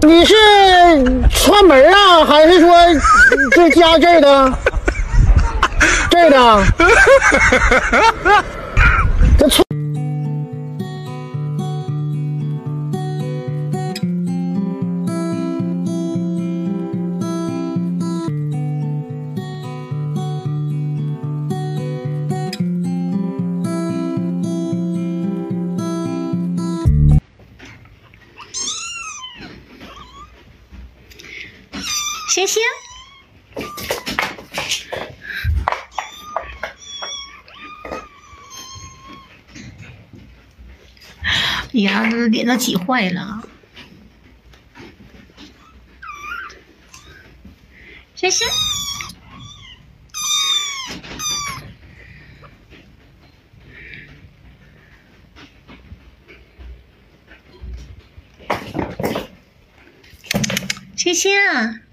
你是串门啊，还是说就加这个？这个？这串。 星星，哎呀，这脸都挤坏了。星星，星星啊！